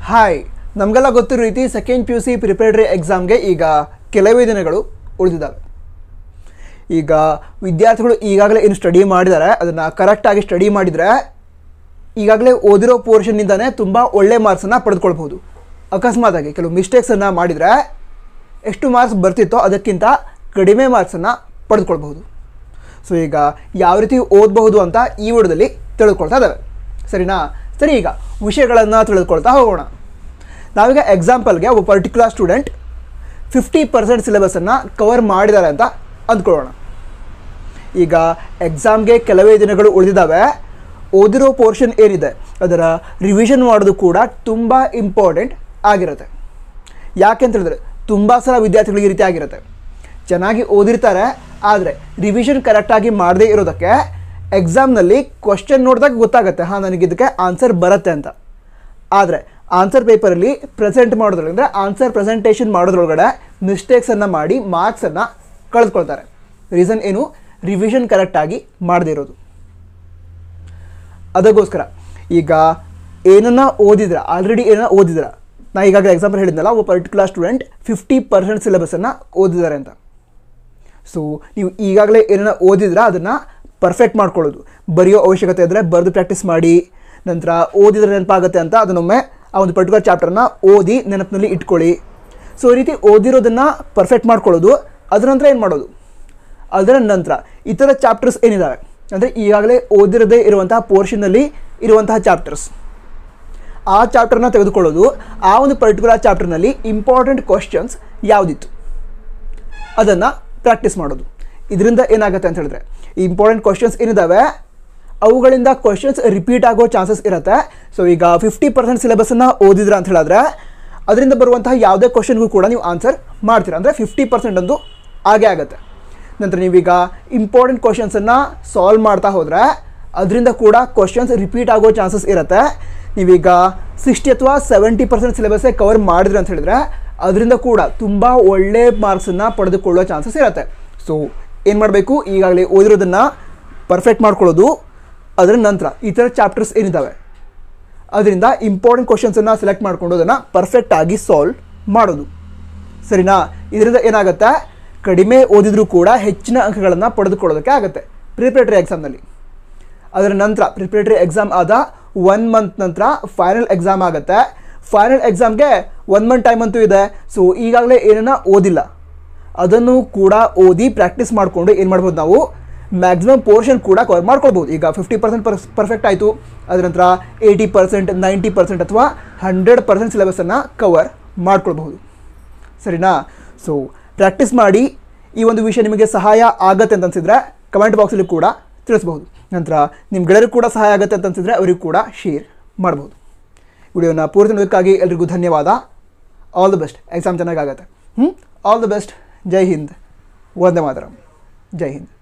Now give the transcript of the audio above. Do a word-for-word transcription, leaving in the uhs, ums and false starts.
Hi, ನಮಗೆಲ್ಲ ಗೊತ್ತಿರೋ ರೀತಿ second P U C preparatory ಎಕ್ಸಾಮ್ಗೆ ಈಗ ಕೆಲವೇ ದಿನಗಳು ಉಳಿದಿದ್ದಾವೆ. ಈಗ ವಿದ್ಯಾರ್ಥಿಗಳು ಈಗಾಗಲೇ ಏನು ಸ್ಟಡಿ ಮಾಡಿದ್ದಾರೆ ಅದನ್ನು ಕರೆಕ್ಟಾಗಿ ಸ್ಟಡಿ ಮಾಡಿದರೆ ಈಗಾಗಲೇ ಓದಿರೋ ಪೋರ್ಷನ್ನಿಂದನೇ ತುಂಬ ಒಳ್ಳೆ ಮಾರ್ಕ್ಸನ್ನು ಪಡೆದುಕೊಳ್ಬೋದು. ಅಕಸ್ಮಾತಾಗಿ ಕೆಲವು ಮಿಸ್ಟೇಕ್ಸನ್ನು ಮಾಡಿದರೆ ಎಷ್ಟು ಮಾರ್ಕ್ಸ್ ಬರ್ತಿತ್ತೋ ಅದಕ್ಕಿಂತ ಕಡಿಮೆ ಮಾರ್ಕ್ಸನ್ನು ಪಡೆದುಕೊಳ್ಬಹುದು. ಸೊ ಈಗ ಯಾವ ರೀತಿ ಓದಬಹುದು ಅಂತ ಈ ವಿಡಿಯೋದಲ್ಲಿ ತಿಳಿದುಕೊಳ್ತಾ ಇದ್ದಾವೆ. ಸರಿನಾ? ಸರಿ, ಈಗ ವಿಷಯಗಳನ್ನು ತಿಳಿದುಕೊಳ್ತಾ ಹೋಗೋಣ. ನಾವೀಗ ಎಕ್ಸಾಂಪಲ್ಗೆ ಒಬ್ಬ ಪರ್ಟಿಕ್ಯುಲರ್ ಸ್ಟೂಡೆಂಟ್ ಫಿಫ್ಟಿ ಪರ್ಸೆಂಟ್ ಸಿಲೆಬಸನ್ನು ಕವರ್ ಮಾಡಿದ್ದಾರೆ ಅಂತ ಅಂದ್ಕೊಳ್ಳೋಣ. ಈಗ ಎಕ್ಸಾಮ್ಗೆ ಕೆಲವೇ ದಿನಗಳು ಉಳಿದಿದ್ದಾವೆ. ಓದಿರೋ ಪೋರ್ಷನ್ ಏನಿದೆ ಅದರ ರಿವಿಷನ್ ಮಾಡೋದು ಕೂಡ ತುಂಬ ಇಂಪಾರ್ಟೆಂಟ್ ಆಗಿರುತ್ತೆ. ಯಾಕೆ ಅಂತ ಹೇಳಿದ್ರೆ ತುಂಬ ಸಲ ವಿದ್ಯಾರ್ಥಿಗಳಿಗೆ ಈ ರೀತಿ ಆಗಿರುತ್ತೆ. ಚೆನ್ನಾಗಿ ಓದಿರ್ತಾರೆ, ಆದರೆ ರಿವಿಷನ್ ಕರೆಕ್ಟಾಗಿ ಮಾಡದೇ ಇರೋದಕ್ಕೆ ಎಕ್ಸಾಮ್ನಲ್ಲಿ ಕ್ವಶನ್ ನೋಡಿದಾಗ ಗೊತ್ತಾಗುತ್ತೆ, ಹಾಂ ನನಗೆ ಇದಕ್ಕೆ ಆನ್ಸರ್ ಬರುತ್ತೆ ಅಂತ. ಆದರೆ ಆನ್ಸರ್ ಪೇಪರಲ್ಲಿ ಪ್ರೆಸೆಂಟ್ ಮಾಡೋದ್ರೊಳಗೆ ಅಂದರೆ ಆನ್ಸರ್ ಪ್ರೆಸೆಂಟೇಷನ್ ಮಾಡೋದ್ರೊಳಗಡೆ ಮಿಸ್ಟೇಕ್ಸನ್ನು ಮಾಡಿ ಮಾರ್ಕ್ಸನ್ನು ಕಳೆದುಕೊಳ್ತಾರೆ. ರೀಸನ್ ಏನು? ರಿವಿಷನ್ ಕರೆಕ್ಟಾಗಿ ಮಾಡದೇ ಇರೋದು. ಅದಕ್ಕೋಸ್ಕರ ಈಗ ಏನನ್ನ ಓದಿದ್ರ ಆಲ್ರೆಡಿ ಏನನ್ನ ಓದಿದ್ರ ನಾ ಈಗಾಗಲೇ ಎಕ್ಸಾಂಪಲ್ ಹೇಳಿದ್ನಲ್ಲ, ಒಬ್ಬ ಪರ್ಟಿಕ್ಯುಲರ್ ಸ್ಟೂಡೆಂಟ್ ಫಿಫ್ಟಿ ಪರ್ಸೆಂಟ್ ಸಿಲೆಬಸನ್ನು ಓದಿದ್ದಾರೆ ಅಂತ. ಸೊ ನೀವು ಈಗಾಗಲೇ ಏನನ್ನ ಓದಿದ್ರೆ ಅದನ್ನು ಪರ್ಫೆಕ್ಟ್ ಮಾಡ್ಕೊಳ್ಳೋದು. ಬರೆಯೋ ಅವಶ್ಯಕತೆ ಇದ್ದರೆ ಬರೆದು ಪ್ರಾಕ್ಟೀಸ್ ಮಾಡಿ, ನಂತರ ಓದಿದ್ರೆ ನೆನಪಾಗುತ್ತೆ ಅಂತ ಅದನ್ನೊಮ್ಮೆ ಆ ಒಂದು ಪರ್ಟಿಕ್ಯುಲರ್ ಚಾಪ್ಟರ್ನ ಓದಿ ನೆನಪಿನಲ್ಲಿ ಇಟ್ಕೊಳ್ಳಿ. ಸೊ ಈ ರೀತಿ ಓದಿರೋದನ್ನು ಪರ್ಫೆಕ್ಟ್ ಮಾಡ್ಕೊಳ್ಳೋದು. ಅದರ ನಂತರ ಏನು ಮಾಡೋದು? ಅದರ ನಂತರ ಇತರ ಚಾಪ್ಟರ್ಸ್ ಏನಿದ್ದಾವೆ ಅಂದರೆ ಈಗಾಗಲೇ ಓದಿರದೇ ಇರುವಂತಹ ಪೋರ್ಷನ್ನಲ್ಲಿ ಇರುವಂತಹ ಚಾಪ್ಟರ್ಸ್, ಆ ಚಾಪ್ಟರ್ನ ತೆಗೆದುಕೊಳ್ಳೋದು. ಆ ಒಂದು ಪರ್ಟಿಕ್ಯುಲರ್ ಚಾಪ್ಟರ್ನಲ್ಲಿ ಇಂಪಾರ್ಟೆಂಟ್ ಕ್ವಶನ್ಸ್ ಯಾವುದಿತ್ತು ಅದನ್ನು ಪ್ರಾಕ್ಟೀಸ್ ಮಾಡೋದು. ಇದರಿಂದ ಏನಾಗುತ್ತೆ ಅಂತ ಹೇಳಿದ್ರೆ ಈ ಇಂಪಾರ್ಟೆಂಟ್ ಕ್ವಶನ್ಸ್ ಏನಿದ್ದಾವೆ ಅವುಗಳಿಂದ ಕ್ವಶನ್ಸ್ ರಿಪೀಟ್ ಆಗೋ ಚಾನ್ಸಸ್ ಇರುತ್ತೆ. ಸೊ ಈಗ ಫಿಫ್ಟಿ ಪರ್ಸೆಂಟ್ ಸಿಲೆಬಸನ್ನು ಓದಿದ್ರ ಅಂತ ಹೇಳಿದ್ರೆ ಅದರಿಂದ ಬರುವಂತಹ ಯಾವುದೇ ಕ್ವಶನ್ಗೂ ಕೂಡ ನೀವು ಆನ್ಸರ್ ಮಾಡ್ತೀರ, ಅಂದರೆ ಫಿಫ್ಟಿ ಪರ್ಸೆಂಟ್ ಅಂದು ಆಗೇ ಆಗುತ್ತೆ. ನಂತರ ನೀವೀಗ ಇಂಪಾರ್ಟೆಂಟ್ ಕ್ವಶನ್ಸನ್ನು ಸಾಲ್ವ್ ಮಾಡ್ತಾ ಹೋದರೆ ಅದರಿಂದ ಕೂಡ ಕ್ವಶನ್ಸ್ ರಿಪೀಟ್ ಆಗೋ ಚಾನ್ಸಸ್ ಇರುತ್ತೆ. ನೀವೀಗ ಸಿಕ್ಸ್ಟಿ ಅಥವಾ ಸೆವೆಂಟಿ ಪರ್ಸೆಂಟ್ ಸಿಲೆಬಸ್ಸೇ ಕವರ್ ಮಾಡಿದ್ರಿ ಅಂತ ಹೇಳಿದ್ರೆ ಅದರಿಂದ ಕೂಡ ತುಂಬ ಒಳ್ಳೆ ಮಾರ್ಕ್ಸನ್ನು ಪಡೆದುಕೊಳ್ಳೋ ಚಾನ್ಸಸ್ ಇರುತ್ತೆ. ಸೊ ಏನು ಮಾಡಬೇಕು? ಈಗಾಗಲೇ ಓದಿರೋದನ್ನು ಪರ್ಫೆಕ್ಟ್ ಮಾಡ್ಕೊಳ್ಳೋದು. ಅದರ ನಂತರ ಇತರ ಚಾಪ್ಟರ್ಸ್ ಏನಿದ್ದಾವೆ ಅದರಿಂದ ಇಂಪಾರ್ಟೆಂಟ್ ಕ್ವಶನ್ಸನ್ನು ಸೆಲೆಕ್ಟ್ ಮಾಡಿಕೊಂಡು ಅದನ್ನು ಪರ್ಫೆಕ್ಟಾಗಿ ಸಾಲ್ವ್ ಮಾಡೋದು. ಸರಿನಾ? ಇದರಿಂದ ಏನಾಗುತ್ತೆ? ಕಡಿಮೆ ಓದಿದ್ರೂ ಕೂಡ ಹೆಚ್ಚಿನ ಅಂಕಗಳನ್ನು ಪಡೆದುಕೊಳ್ಳೋದಕ್ಕೆ ಆಗುತ್ತೆ ಪ್ರಿಪ್ರೇಟರಿ ಎಕ್ಸಾಮ್ನಲ್ಲಿ. ಅದರ ನಂತರ ಪ್ರಿಪ್ರೇಟರಿ ಎಕ್ಸಾಮ್ ಆದ ಒನ್ ಮಂತ್ ನಂತರ ಫೈನಲ್ ಎಕ್ಸಾಮ್ ಆಗುತ್ತೆ. ಫೈನಲ್ ಎಕ್ಸಾಮ್ಗೆ ಒನ್ ಮಂತ್ ಟೈಮ್ ಅಂತೂ ಇದೆ. ಸೊ ಈಗಾಗಲೇ ಏನನ್ನ ಓದಿಲ್ಲ ಅದನ್ನು ಕೂಡ ಓದಿ ಪ್ರಾಕ್ಟೀಸ್ ಮಾಡಿಕೊಂಡು ಏನು ಮಾಡ್ಬೋದು, ನಾವು ಮ್ಯಾಕ್ಸಿಮಮ್ ಪೋರ್ಷನ್ ಕೂಡ ಕವರ್ ಮಾಡ್ಕೊಳ್ಬೋದು. ಈಗ ಫಿಫ್ಟಿ ಪರ್ಸೆಂಟ್ ಪರ್ ಪರ್ಫೆಕ್ಟ್ ಆಯಿತು, ಅದರ ನಂತರ ಏಯ್ಟಿ ಪರ್ಸೆಂಟ್ ನೈಂಟಿ ಪರ್ಸೆಂಟ್ ಅಥವಾ ಹಂಡ್ರೆಡ್ ಪರ್ಸೆಂಟ್ ಸಿಲೆಬಸನ್ನು ಕವರ್ ಮಾಡ್ಕೊಳ್ಬಹುದು. ಸರಿನಾ? ಸೊ ಪ್ರಾಕ್ಟೀಸ್ ಮಾಡಿ. ಈ ಒಂದು ವಿಷಯ ನಿಮಗೆ ಸಹಾಯ ಆಗುತ್ತೆ ಅಂತ ಅನಿಸಿದರೆ ಕಮೆಂಟ್ ಬಾಕ್ಸಲ್ಲಿ ಕೂಡ ತಿಳಿಸ್ಬಹುದು. ನಂತರ ನಿಮ್ಮ ಗೆಳೆಯರಿಗೂ ಕೂಡ ಸಹಾಯ ಆಗುತ್ತೆ ಅಂತ ಅನಿಸಿದರೆ ಅವರಿಗೂ ಕೂಡ ಶೇರ್ ಮಾಡ್ಬೋದು. ವಿಡಿಯೋನ ಪೂರ್ತಿ ನೋಡೋದಕ್ಕಾಗಿ ಎಲ್ರಿಗೂ ಧನ್ಯವಾದ. All the best. ಎಕ್ಸಾಮ್ ಚೆನ್ನಾಗಾಗತ್ತೆ. ಹ್ಞೂ ಆಲ್ ದ ಬೆಸ್ಟ್. ಜೈ ಹಿಂದ್. ವಂದೇ ಮಾತರಂ. ಜೈ ಹಿಂದ್.